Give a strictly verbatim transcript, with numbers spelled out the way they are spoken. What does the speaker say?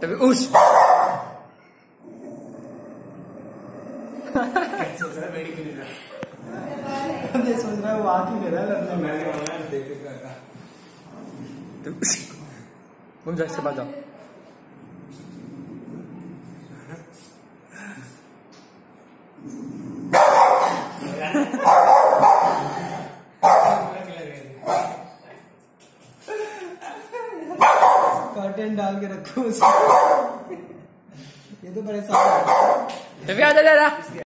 तभी उस सोच रहा है मेरी क्यों नहीं रहा सोच रहा है वो आके ले रहा है मैंने ऑनलाइन देख के कहा तुम जैसे बात जाओ कर्टेन डाल के रखो उसको। ये तो परेशान तभी आ जा